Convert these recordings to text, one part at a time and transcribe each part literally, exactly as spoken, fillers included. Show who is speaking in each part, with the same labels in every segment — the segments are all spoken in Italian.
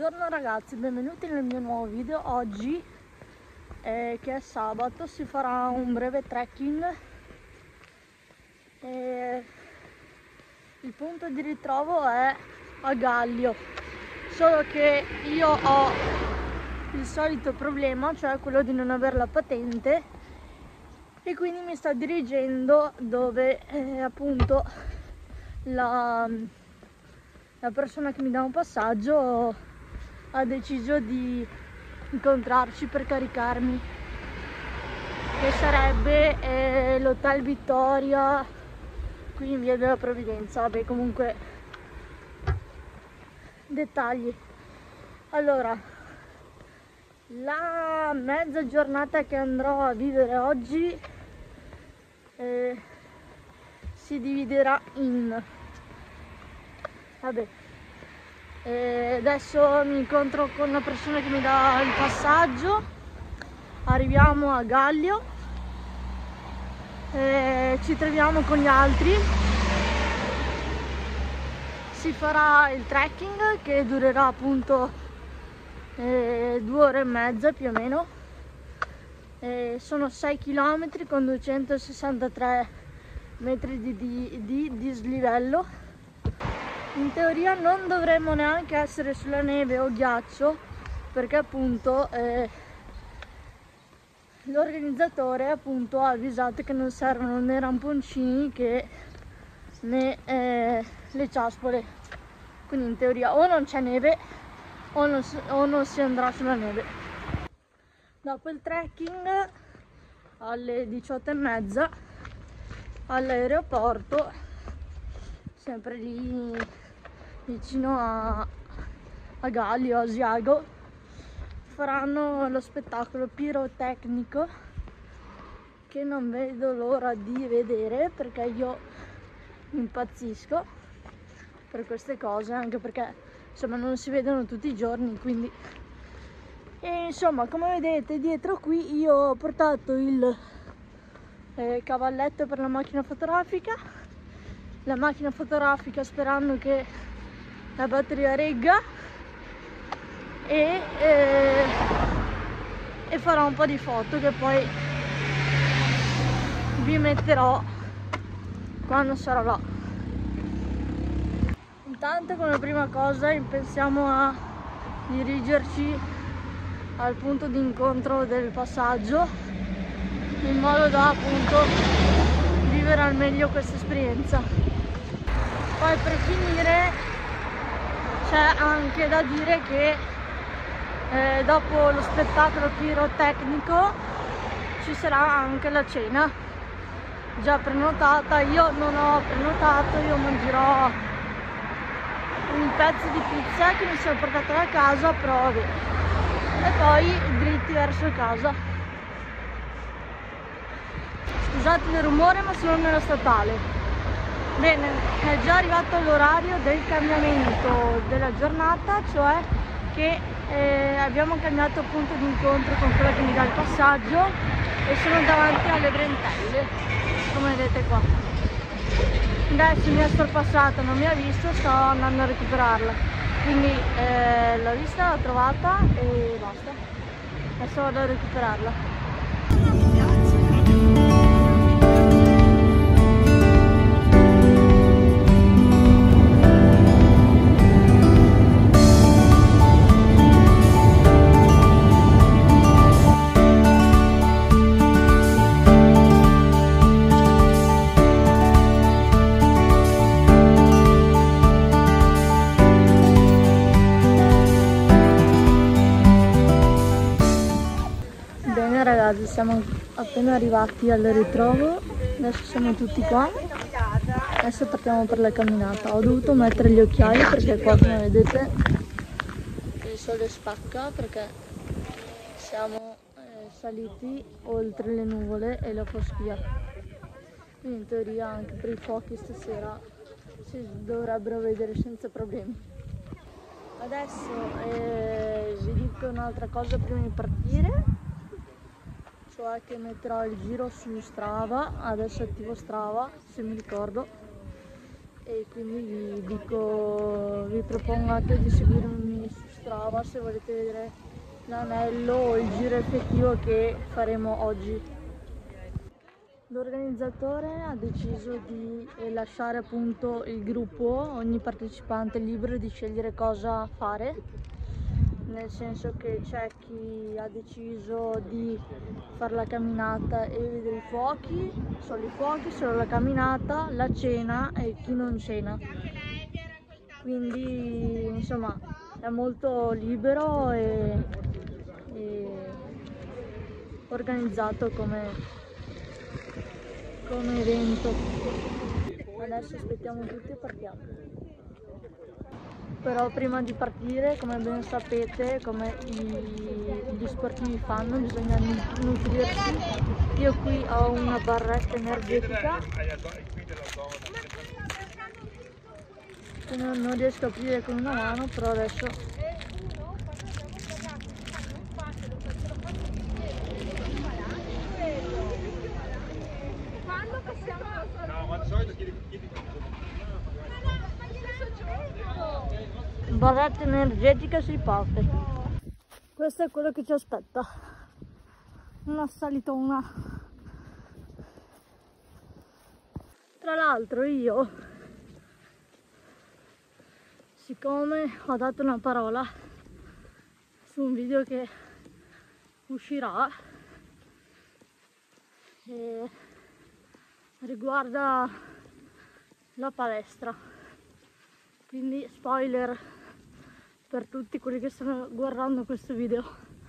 Speaker 1: Buongiorno ragazzi, benvenuti nel mio nuovo video. Oggi, eh, che è sabato, si farà un breve trekking. E il punto di ritrovo è a Gallio, solo che io ho il solito problema, cioè quello di non avere la patente, e quindi mi sto dirigendo dove eh, appunto la, la persona che mi dà un passaggio ha deciso di incontrarci per caricarmi, che sarebbe eh, l'Hotel Vittoria qui in via della Provvidenza. Vabbè, comunque dettagli. Allora, la mezza giornata che andrò a vivere oggi eh, si dividerà in vabbè E adesso mi incontro con una persona che mi dà il passaggio, arriviamo a Gallio, e ci troviamo con gli altri, si farà il trekking che durerà appunto eh, due ore e mezza più o meno, e sono sei chilometri con duecentosessantatré metri di, di, di dislivello. In teoria non dovremmo neanche essere sulla neve o ghiaccio, perché appunto eh, l'organizzatore appunto ha avvisato che non servono né ramponcini che né eh, le ciaspole, quindi in teoria o non c'è neve o non, si, o non si andrà sulla neve. Dopo il trekking alle diciotto e mezza all'aeroporto, sempre lì vicino a, a Gallio, a Asiago, faranno lo spettacolo pirotecnico che non vedo l'ora di vedere, perché io impazzisco per queste cose, anche perché insomma non si vedono tutti i giorni, quindi e insomma, come vedete dietro qui io ho portato il eh, cavalletto per la macchina fotografica, la macchina fotografica sperando che la batteria regga, e, eh, e farò un po' di foto che poi vi metterò quando sarò là. Intanto, come prima cosa, pensiamo a dirigerci al punto di incontro del passaggio, in modo da appunto vivere al meglio questa esperienza. Poi per finire c'è anche da dire che eh, dopo lo spettacolo pirotecnico ci sarà anche la cena già prenotata. Io non ho prenotato, io mangerò un pezzo di pizza che mi sono portata da casa, però vabbè, e poi dritti verso casa. Scusate il rumore, ma sono nella statale. Bene, è già arrivato l'orario del cambiamento della giornata, cioè che eh, abbiamo cambiato punto di incontro con quella che mi dà il passaggio e sono davanti alle Brentelle, come vedete qua. Adesso mi è sorpassata, non mi ha visto, sto andando a recuperarla, quindi eh, l'ho vista, l'ho trovata e basta, adesso vado a recuperarla. Bene ragazzi, siamo appena arrivati al ritrovo, adesso siamo tutti qua, adesso partiamo per la camminata. Ho dovuto mettere gli occhiali perché qua, come vedete, il sole spacca, perché siamo eh, saliti oltre le nuvole e la foschia, quindi in teoria anche per i fuochi stasera si dovrebbero vedere senza problemi. Adesso eh, vi dico un'altra cosa prima di partire, cioè che metterò il giro su Strava. Adesso attivo Strava, se mi ricordo, e quindi vi dico, vi propongo anche di seguirmi su Strava. Strava se volete vedere l'anello o il giro effettivo che faremo oggi. L'organizzatore ha deciso di lasciare appunto il gruppo, ogni partecipante libero di scegliere cosa fare, nel senso che c'è chi ha deciso di fare la camminata e vedere i fuochi, solo i fuochi, solo la camminata, la cena e chi non cena. Quindi insomma è molto libero e, e organizzato come come evento. Adesso aspettiamo tutti e partiamo. Però prima di partire, come ben sapete, come i, gli sportivi fanno, bisogna nutrirsi. Io qui ho una barretta energetica che non, non riesco a aprire con una mano, però adesso barretta energetica, si parte. Questo è quello che ci aspetta, una salitona. Tra l'altro io, siccome ho dato una parola su un video che uscirà e riguarda la palestra, quindi spoiler per tutti quelli che stanno guardando questo video.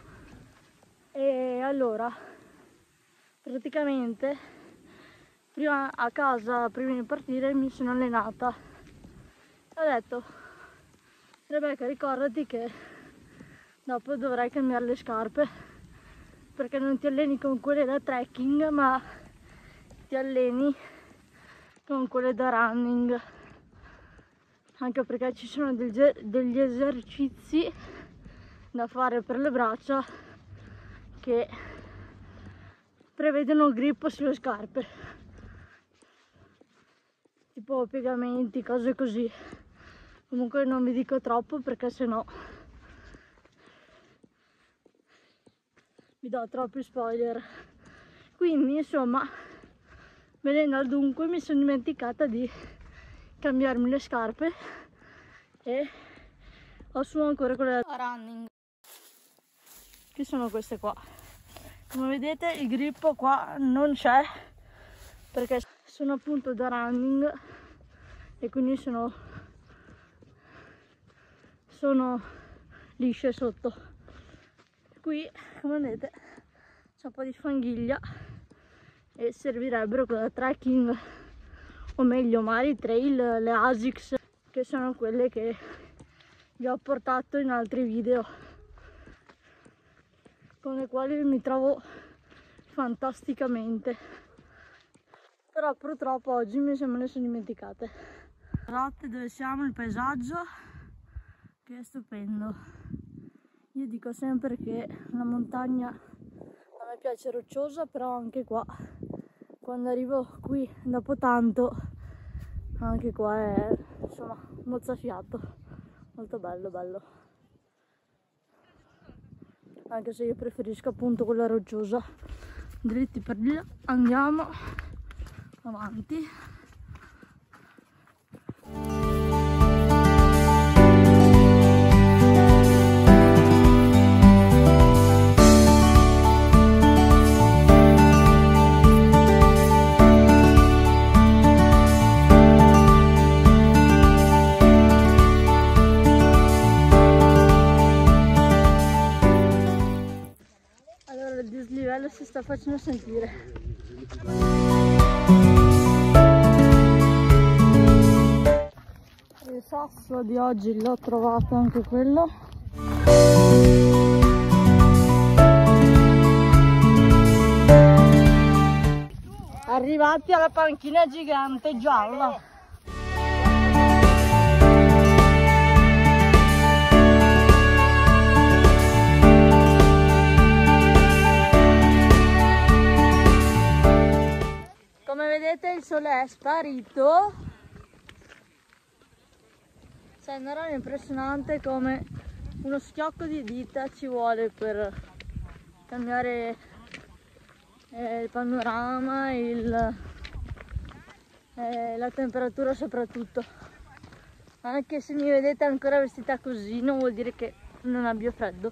Speaker 1: E allora praticamente prima a casa, prima di partire, mi sono allenata e ho detto: Rebecca, ricordati che dopo dovrai cambiare le scarpe, perché non ti alleni con quelle da trekking ma ti alleni con quelle da running, anche perché ci sono degli esercizi da fare per le braccia che prevedono grip sulle scarpe, tipo piegamenti, cose così. Comunque non vi dico troppo perché sennò vi do troppi spoiler. Quindi insomma, venendo al dunque, mi sono dimenticata di cambiarmi le scarpe e ho su ancora quelle da running, che sono queste qua. Come vedete il grip qua non c'è perché sono appunto da running e quindi sono sono lisce sotto. Qui come vedete c'è un po' di sfanghiglia e servirebbero quelle da trekking, o meglio magari trail, le ASICS, che sono quelle che vi ho portato in altri video, con le quali mi trovo fantasticamente, però purtroppo oggi mi se me ne sono dimenticate. Notte dove siamo, il paesaggio che è stupendo. Io dico sempre che la montagna a me piace rocciosa, però anche qua, quando arrivo qui dopo tanto, anche qua è insomma mozzafiato, molto bello bello, anche se io preferisco appunto quella rocciosa. Dritti per lì, andiamo avanti. Il dislivello si sta facendo sentire. Il sasso di oggi l'ho trovato anche quello. Arrivati alla panchina gigante gialla. Come vedete il sole è sparito. Sembra impressionante come uno schiocco di dita ci vuole per cambiare eh, il panorama, il, eh, la temperatura soprattutto. Anche se mi vedete ancora vestita così non vuol dire che non abbia freddo.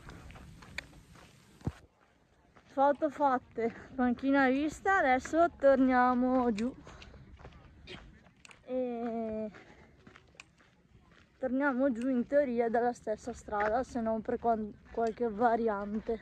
Speaker 1: Foto fatte, panchina vista, adesso torniamo giù e torniamo giù in teoria dalla stessa strada, se non per qualche variante.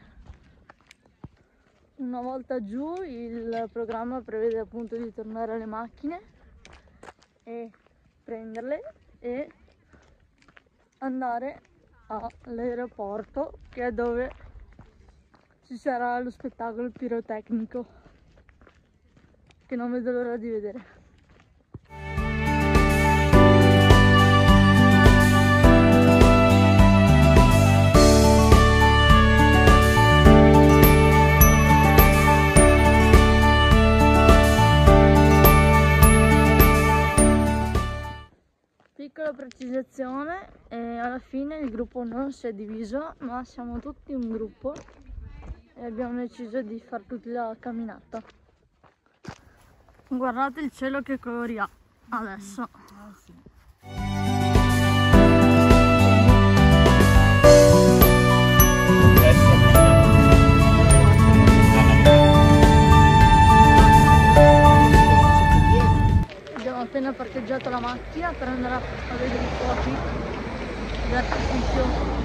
Speaker 1: Una volta giù il programma prevede appunto di tornare alle macchine e prenderle e andare all'aeroporto, che è dove ci sarà lo spettacolo pirotecnico, che non vedo l'ora di vedere. Piccola precisazione, e alla fine il gruppo non si è diviso, ma siamo tutti un gruppo e abbiamo deciso di fare tutta la camminata. Guardate il cielo che colori ha adesso. Abbiamo appena parcheggiato la macchina per andare a vedere i fuochi d'artificio.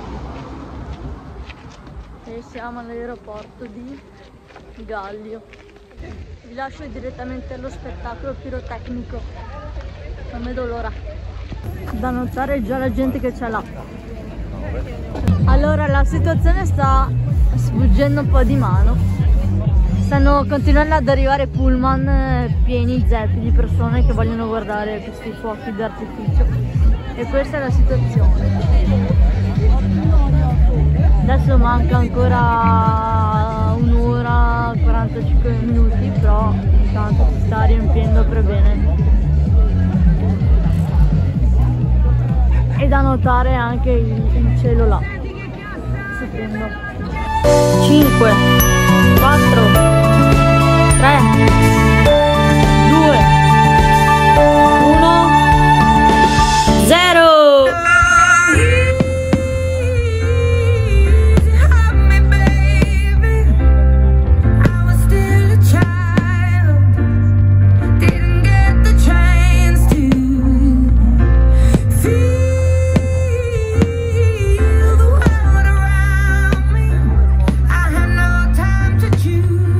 Speaker 1: E siamo all'aeroporto di Gallio. Vi lascio direttamente allo spettacolo pirotecnico, non vedo l'ora. Da notare già la gente che c'è là. Allora, la situazione sta sfuggendo un po' di mano. Stanno continuando ad arrivare pullman pieni zeppi di persone che vogliono guardare questi fuochi d'artificio. E questa è la situazione. Adesso manca ancora un'ora, quarantacinque minuti, però intanto si sta riempiendo per bene. E da notare anche il, il cielo là, stupendo. cinque, quattro, tre, due, uno, zero!
Speaker 2: You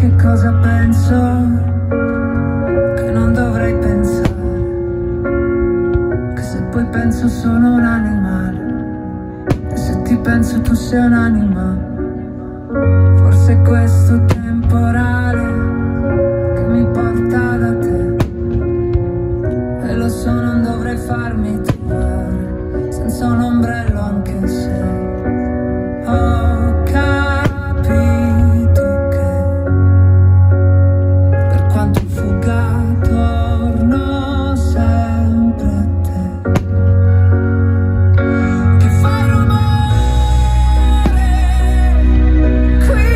Speaker 2: che cosa penso, che non dovrei pensare, che se poi penso sono un animale, e se ti penso tu sei un'anima. Forse è questo temporale che mi porta da te, e lo so non dovrei farmi trovare senza un ombrello, anche se ho capito che per quanto fuga torno sempre a te, che fai rumore qui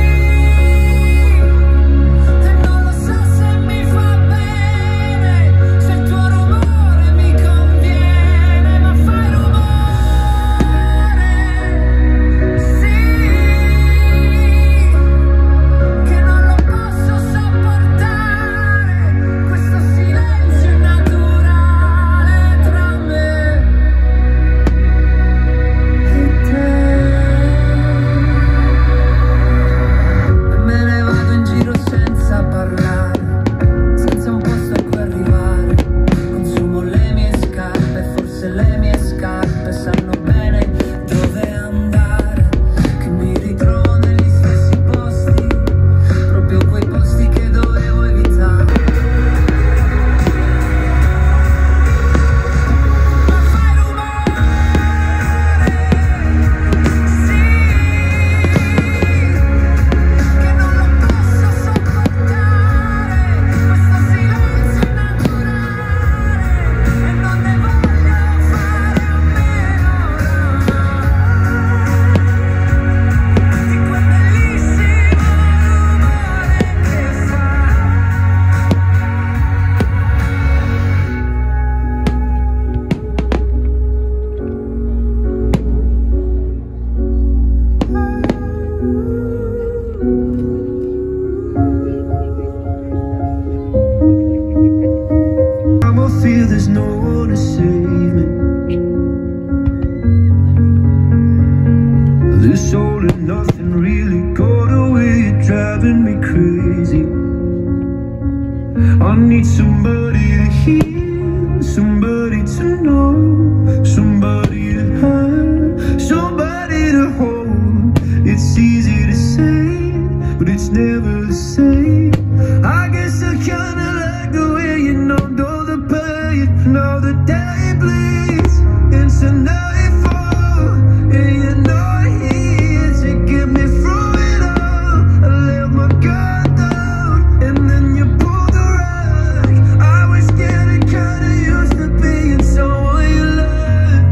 Speaker 2: e non lo so se mi fa bene, se il tuo rumore mi conviene, ma fai rumore, sì, che non lo posso sopportare, questo silenzio naturale tra me e te. E me ne vado in giro senza parlare, senza un posto a cui arrivare. Consumo le mie scarpe, forse le mie scarpe sanno bene dove andare, che mi ritrovo negli stessi posti, proprio quei posti che dovevo evitare. Ma fai rumore, sì, che non lo posso sopportare, questo silenzio naturale, e non ne voglio fare a meno di quel bellissimo rumore che fa. I'm a feel there's no one to save me. This all and nothing really got away, you're driving me crazy. I need somebody to hear, somebody to know, somebody to have, somebody to hold. It's easy to say, but it's never the same. I guess I kinda like the way you numbed all the pain. Now the day bleeds into nightfall, and you're not here to get me through it all. I let my guard down, and then you pulled the rug. I was getting kinda used to being someone you loved.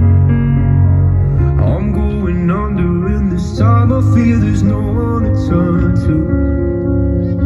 Speaker 2: I'm going under, and this time I feel there's no one to turn to.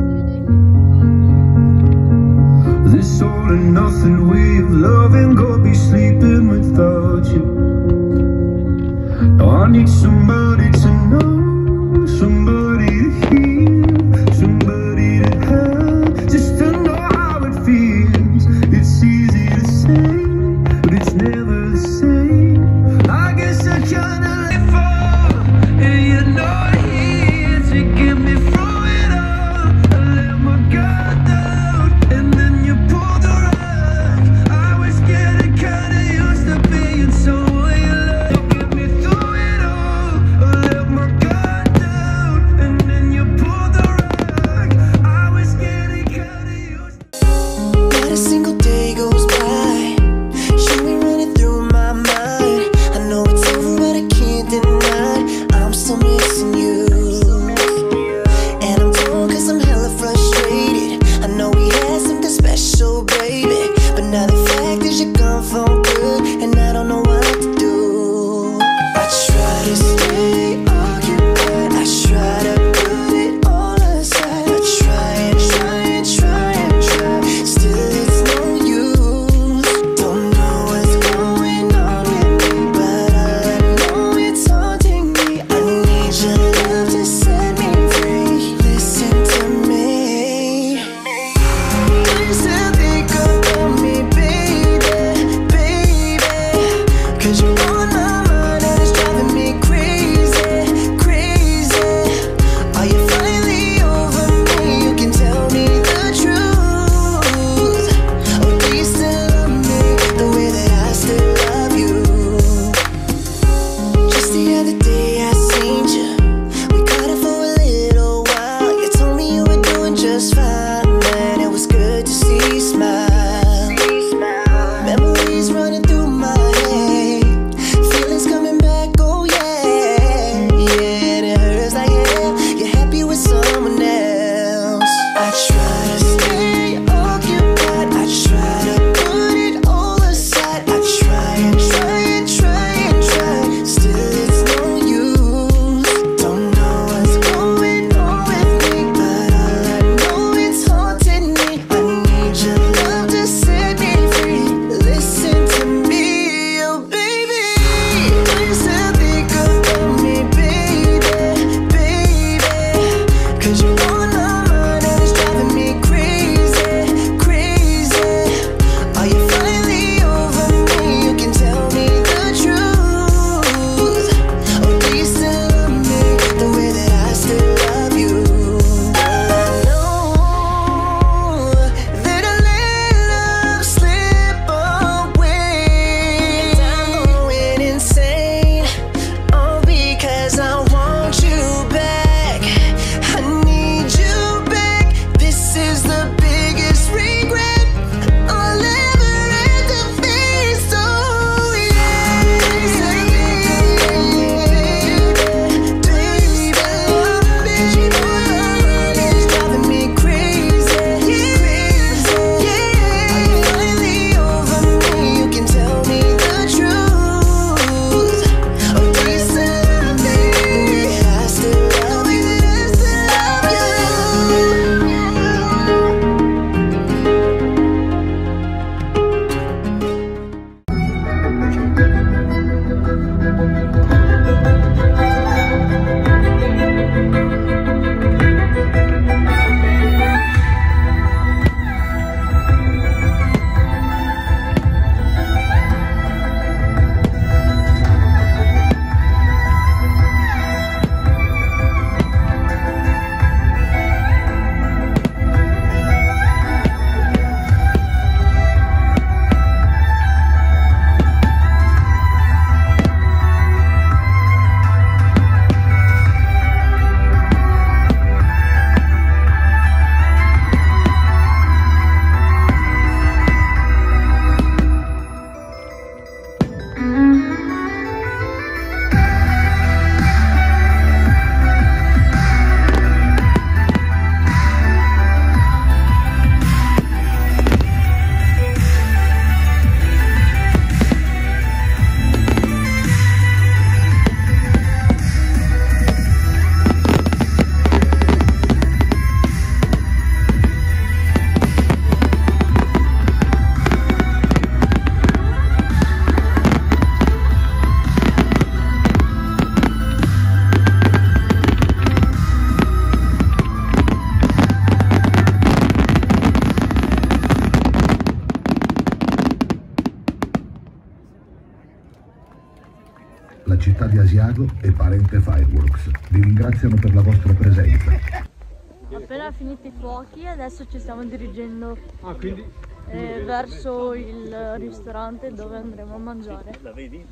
Speaker 3: di Asiago e Parente Fireworks. Vi ringraziano per la vostra presenza.
Speaker 1: Appena finiti i fuochi, adesso ci stiamo dirigendo
Speaker 4: Ah, quindi...
Speaker 1: eh, verso il ristorante dove andremo a mangiare.
Speaker 4: La vedi?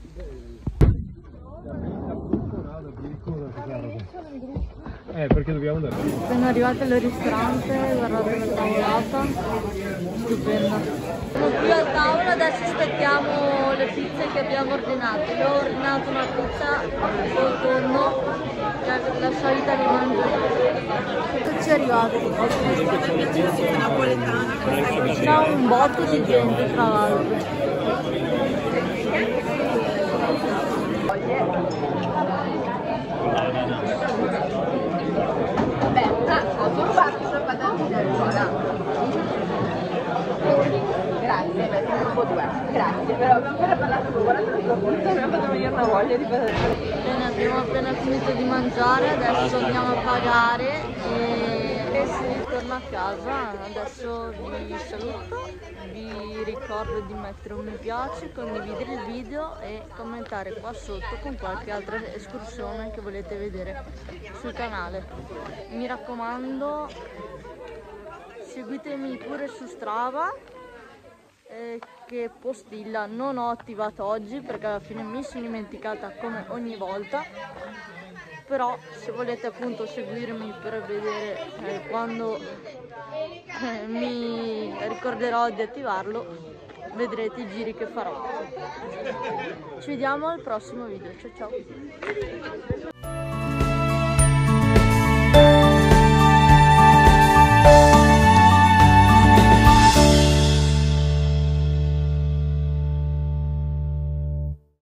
Speaker 4: Eh, perché dobbiamo andare?
Speaker 1: Appena arrivati al ristorante, guardate la tavolata, stupenda. Siamo qui al tavolo, adesso aspettiamo le pizze che abbiamo ordinato. Io ho ordinato una pizza col tonno, che è la solita di mangiare. Ci è arrivato. C'è un botto di gente tra l'altro.
Speaker 5: Grazie, metti un po' due. Grazie, però abbiamo appena parlato con guardate la pizza, mi ha fatto venire una voglia di vedere.
Speaker 1: Bene, abbiamo appena finito di mangiare, adesso andiamo a pagare e si torna a casa. Adesso vi saluto, vi ricordo di mettere un mi piace, condividere il video e commentare qua sotto con qualche altra escursione che volete vedere sul canale. Mi raccomando, seguitemi pure su Strava, eh, che postilla non ho attivato oggi perché alla fine mi sono dimenticata come ogni volta, però se volete appunto seguirmi per vedere eh, quando eh, mi ricorderò di attivarlo, vedrete i giri che farò. Ci vediamo al prossimo video, ciao ciao.